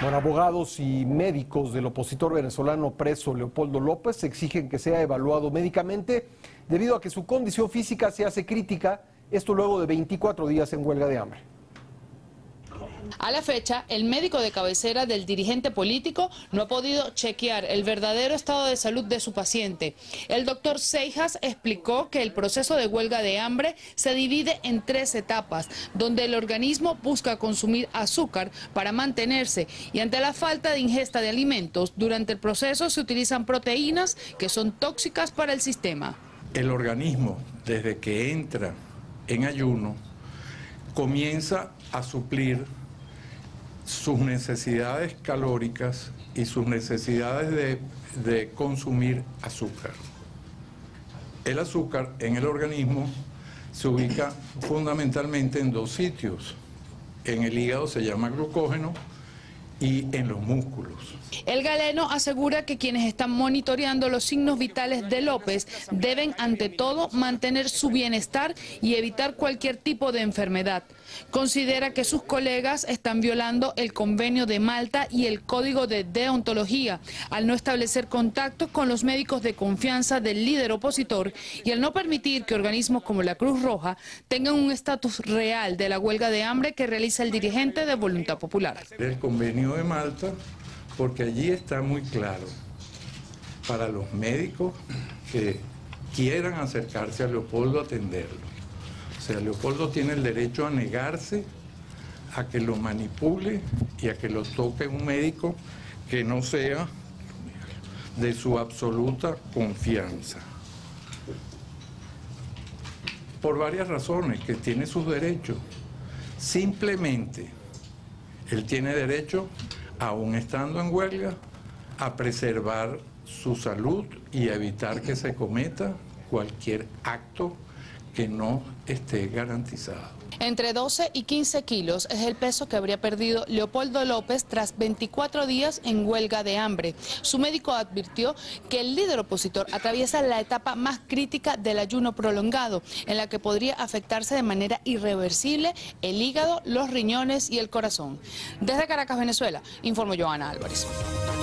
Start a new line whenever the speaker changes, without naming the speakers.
Bueno, abogados y médicos del opositor venezolano preso Leopoldo López exigen que sea evaluado médicamente debido a que su condición física se hace crítica, esto luego de 24 días en huelga de hambre.
A la fecha, el médico de cabecera del dirigente político no ha podido chequear el verdadero estado de salud de su paciente. El doctor Seijas explicó que el proceso de huelga de hambre se divide en 3 etapas, donde el organismo busca consumir azúcar para mantenerse y ante la falta de ingesta de alimentos, durante el proceso se utilizan proteínas que son tóxicas para el sistema.
El organismo, desde que entra en ayuno, comienza a suplir sus necesidades calóricas y sus necesidades de consumir azúcar. El azúcar en el organismo se ubica fundamentalmente en 2 sitios. En el hígado se llama glucógeno y en los músculos.
El galeno asegura que quienes están monitoreando los signos vitales de López deben ante todo mantener su bienestar y evitar cualquier tipo de enfermedad. Considera que sus colegas están violando el convenio de Malta y el código de deontología al no establecer contactos con los médicos de confianza del líder opositor y al no permitir que organismos como la Cruz Roja tengan un estatus real de la huelga de hambre que realiza el dirigente de Voluntad Popular.
El convenio de Malta, porque allí está muy claro para los médicos que quieran acercarse a Leopoldo a atenderlo. O sea, Leopoldo tiene el derecho a negarse a que lo manipule y a que lo toque un médico que no sea de su absoluta confianza. Por varias razones, que tiene sus derechos. Simplemente, él tiene derecho, aún estando en huelga, a preservar su salud y a evitar que se cometa cualquier acto que no esté garantizado.
Entre 12 y 15 kilos es el peso que habría perdido Leopoldo López tras 24 días en huelga de hambre. Su médico advirtió que el líder opositor atraviesa la etapa más crítica del ayuno prolongado, en la que podría afectarse de manera irreversible el hígado, los riñones y el corazón. Desde Caracas, Venezuela, informó Joana Álvarez.